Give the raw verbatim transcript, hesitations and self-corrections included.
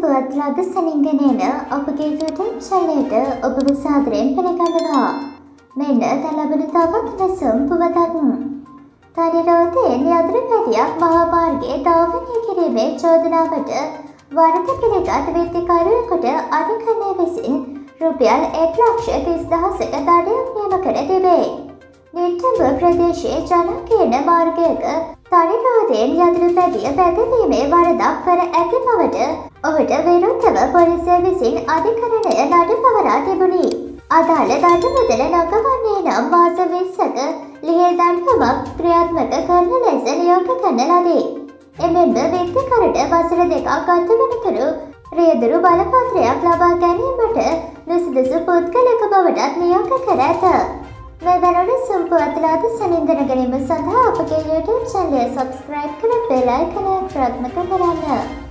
සම්පූර්ණ සනින්ගනේන ඔබගේ YouTube channel එකට ඔබව සාදරයෙන් පිළිගන්නවා. මෙන්න තලබන තවත් නැසම් පුවතක්. තනිරෝතේ යතුරුපැදියක් මහා මාර්ගයේ ධාවනය කිරීමේ චෝදනාවට වරද පිළිගත් විත්තිකරුවෙකුට අධිකරණය විසින් රුපියල් එක් ලක්ෂ තිස් දහසක දඩයක් නියම කර තිබේ. නිට්ටඹ ප්‍රදේශයේ ජනකීර්ණ මාර්ගයක තනිරෝධයෙන් යතුරුපැදිය පැදවීමේ වරදක් කර ඇති බවට ඔහුට විරුද්ධව පොලිසිය විසින් අධිකරණය නඩු පවරා තිබුණි. අදාළ දඩ මුදල නොගවන්නේ නම් මාස විස්සක ලිහිල් දඬුවමක් ක්‍රියාත්මක කරන ලෙස නියෝග කරන ලදී. එමෙන්ම විත්තිකරුට වසර දෙකක් ගත වනතුරු රියදුරු බලපත්‍රයක් ලබා ගැනීමට නුසුදුසු පුද්ගලයෙකු බවටත් නියෝග කර ඇත. මෙවැනි සම්පූර්ණ සනින්දන ගැනීම සඳහා අපගේ YouTube channel subscribe කර බෙල් අයිකනය ප්‍රාත්මක කරන්න.